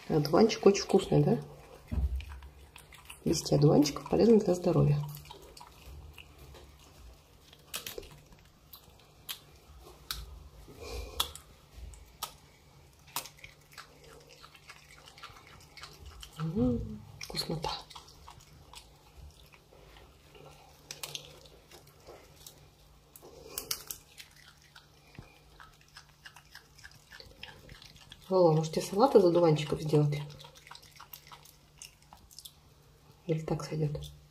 Одуванчик очень вкусный, да? Листья одуванчика полезны для здоровья. Вкуснота. Лола, может тебе салат из одуванчиков сделать? Или так сойдет?